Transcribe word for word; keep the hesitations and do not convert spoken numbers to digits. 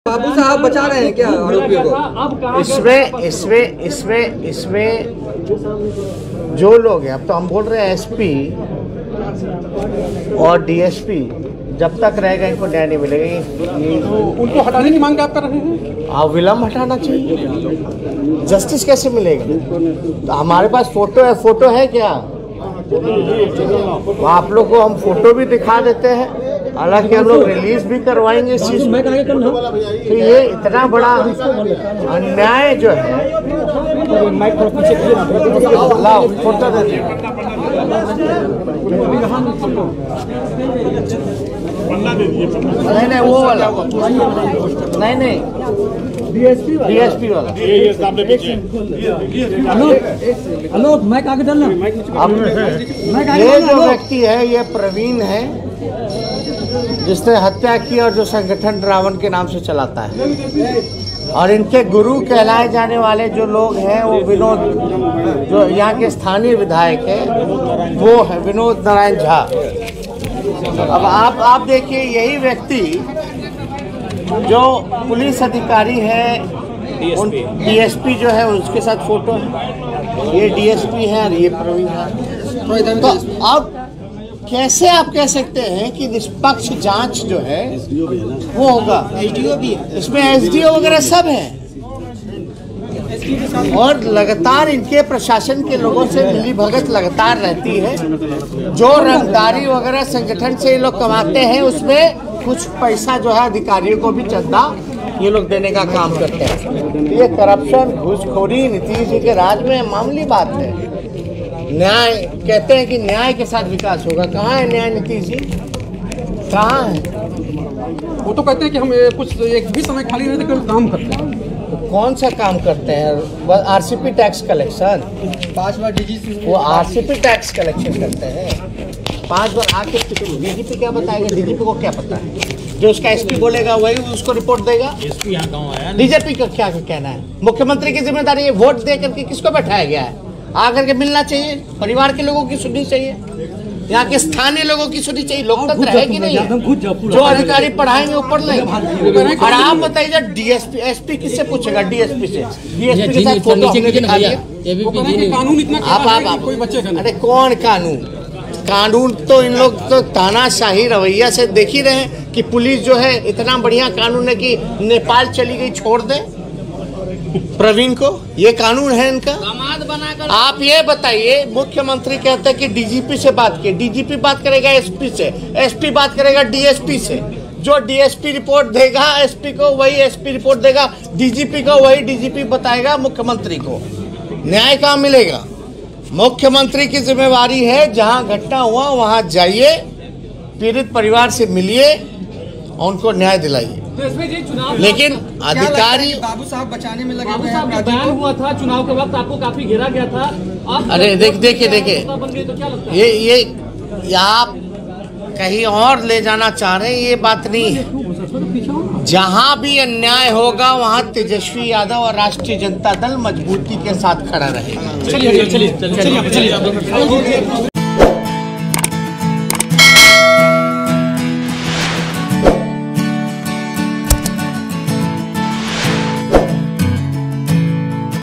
बाबू साहब बचा रहे हैं क्या आरोपियों को? इसमें इसमें इसमें इसमें जो लोग हैं, अब तो हम बोल रहे हैं एसपी और डीएसपी जब तक रहेगा इनको न्याय नहीं मिलेगा। तो उनको हटाने की मांग आप कर रहे हैं? आप विलम्ब हटाना चाहिए। जस्टिस कैसे मिलेगा? तो हमारे पास फोटो है, फोटो है क्या? आप लोग को हम फोटो भी दिखा देते हैं, हालांकि हम लोग रिलीज भी करवाएंगे इस चीज में। तो ये इतना बड़ा अन्याय जो है, लाओ फोटो दे दीजिए। नहीं नहीं वो वाला, नहीं नहीं डीएसपी वाला, डीएसपी वाला। आलोक मैं आगे डालना। अब ये जो व्यक्ति है ये प्रवीण है, जिसने हत्या की और जो संगठन रावण के नाम से चलाता है। और इनके गुरु कहलाए जाने वाले जो लोग हैं वो विनोद, जो यहाँ के स्थानीय विधायक है, वो है विनोद नारायण झा। अब आप आप देखिए, यही व्यक्ति जो पुलिस अधिकारी है, डीएसपी जो है उसके साथ फोटो है, ये डीएसपी है और ये प्रवीण है। तो अब कैसे आप कह सकते हैं कि निष्पक्ष जांच जो है वो होगा? एसडीओ भी है इसमें, एसडीओ वगैरह सब है, और लगातार इनके प्रशासन के लोगों से मिली भगत लगातार रहती है। जो रंगदारी वगैरह संगठन से ये लोग कमाते हैं, उसमें कुछ पैसा जो है अधिकारियों को भी चंदा ये लोग देने का काम करते हैं। ये करप्शन, घूसखोरी नीतीश जी के राज में मामूली बात है। न्याय कहते हैं कि न्याय के साथ विकास होगा, कहाँ है न्याय नीतीश जी? कहाँ है? वो तो कहते हैं कि हम कुछ एक भी समय खाली रहते केवल काम करते हैं। तो कौन सा काम करते हैं? आरसीपी टैक्स कलेक्शन, पांच बार डीजीपी, वो आरसीपी टैक्स कलेक्शन करते हैं। पांच बार आके डीजीपी क्या बताएगा? डीजीपी को क्या पता है? जो उसका एसपी बोलेगा वही उसको रिपोर्ट देगा। एसपी यहाँ गाँव आया, डीजीपी का क्या कहना है? मुख्यमंत्री की जिम्मेदारी है, वोट दे करके किसको बैठाया गया है? आकर के मिलना चाहिए, परिवार के लोगों की सुननी चाहिए, यहाँ के स्थानीय लोगों की सुननी चाहिए। लोकतंत्र है कि नहीं है? जो अधिकारी पढ़ाएंगे वो पढ़ लेंगे। और आप बताइए, डीएसपी एसपी किससे पूछेगा? डीएसपी से। डीएसपी के साथ फोटो हमने दिखा दिया। कानून इतना आप आप आप अरे कौन कानून? कानून तो इन लोग तो तानाशाही रवैया से देख ही रहे हैं कि पुलिस जो है इतना बढ़िया कानून है कि नेपाल चली गई छोड़ दे प्रवीण को। ये कानून है इनका। आप ये बताइए, मुख्यमंत्री कहते हैं कि डीजीपी से बात की, डीजीपी बात करेगा एसपी से, एसपी बात करेगा डीएसपी से। जो डीएसपी रिपोर्ट देगा एसपी को, वही एसपी रिपोर्ट देगा डीजीपी को, वही डीजीपी बताएगा मुख्यमंत्री को। न्याय कहाँ मिलेगा? मुख्यमंत्री की जिम्मेवारी है, जहां घटना हुआ वहां जाइए, पीड़ित परिवार से मिलिए, उनको न्याय दिलाइए। लेकिन अधिकारी बाबू साहब बचाने में लगे। बाबू साहब का बयान हुआ था चुनाव के वक्त, आपको काफी घेरा गया था। अरे देख देखिए देखिए, ये ये आप कहीं और ले जाना चाह रहे हैं, ये बात नहीं है। जहां भी अन्याय होगा वहां तेजस्वी यादव और राष्ट्रीय जनता दल मजबूती के साथ खड़ा रहेगा। चलिए चलिए चलिए चलिए।